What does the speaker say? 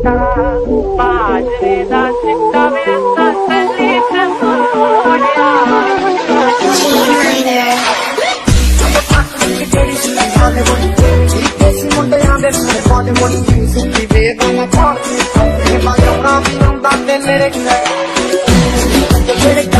बाजरे दा चिट्टा वेसा चली ते सोनिया मुंडियां दे बॉलीवुड म्यूजिक दी बेगम पार्टी मैं अपना भी हुंदा ते मेरे